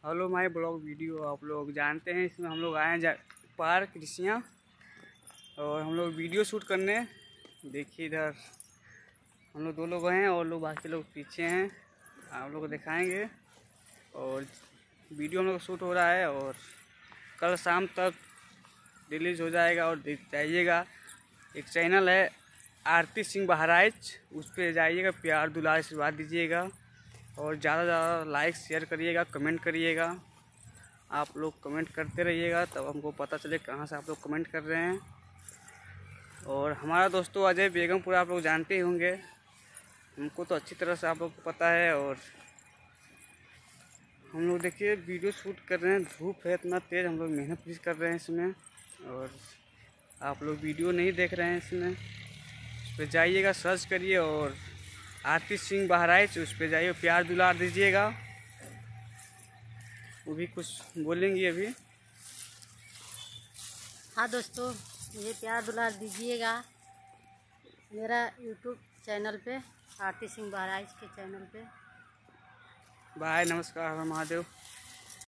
Hello my blog video. आप लोग जानते हैं इसमें हम लोग आए हैं पार्क ऋषियाँ और हम लोग वीडियो शूट करने। देखिए इधर हम लोग 2 लोग हैं और लोग बाकी लोग पीछे हैं, आप लोग को दिखाएंगे। और वीडियो हम लोग शूट हो रहा है और कल शाम तक रिलीज़ हो जाएगा। और देख जाइएगा, एक चैनल है आरती सिंह बहराइच, उस पर जाइएगा, प्यार दुलार आशीर्वाद दीजिएगा और ज़्यादा से ज़्यादा लाइक शेयर करिएगा, कमेंट करिएगा। आप लोग कमेंट करते रहिएगा तब हमको पता चले कहाँ से आप लोग कमेंट कर रहे हैं। और हमारा दोस्तों अजय बेगमपुर आप लोग जानते ही होंगे, हमको तो अच्छी तरह से आप लोग को पता है। और हम लोग देखिए वीडियो शूट कर रहे हैं, धूप है इतना तेज़, हम लोग मेहनत भी कर रहे हैं इसमें। और आप लोग वीडियो नहीं देख रहे हैं इसमें, उस पर जाइएगा, सर्च करिए और आरती सिंह बहराइच उस पर जाइए, प्यार दुलार दीजिएगा। वो भी कुछ बोलेंगी अभी। हाँ दोस्तों, मुझे प्यार दुलार दीजिएगा मेरा यूट्यूब चैनल पे, आरती सिंह बहराइच के चैनल पे। बाय, नमस्कार, हर महादेव।